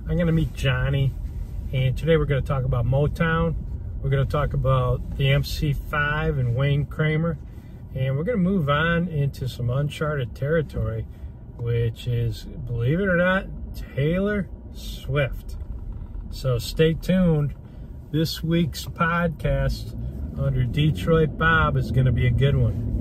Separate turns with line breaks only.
I'm going to meet Johnny, and today we're going to talk about Motown. We're going to talk about the MC5 and Wayne Kramer, and we're going to move on into some uncharted territory, which is, believe it or not, Taylor Swift. So stay tuned. This week's podcast under Detroit Bob is going to be a good one.